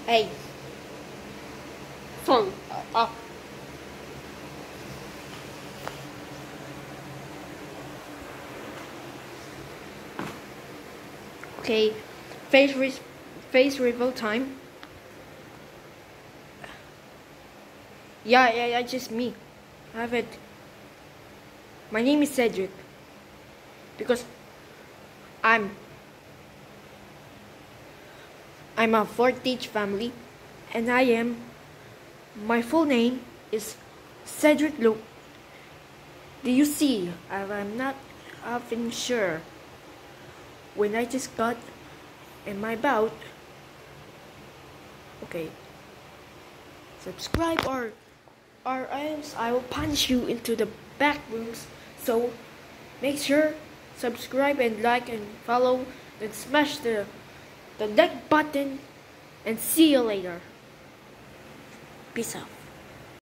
Hey, phone off. Okay, face reveal time. Yeah, just me. I have it. My name is Cedric. Because I'm I'm a Fortich family, and my full name is Cedric Luke. Do you see? I'm not often sure. When I just got in my bout. Okay. Subscribe or else I will punch you into the back rooms. So make sure subscribe and like and follow and smash the like button and see you later. Peace out.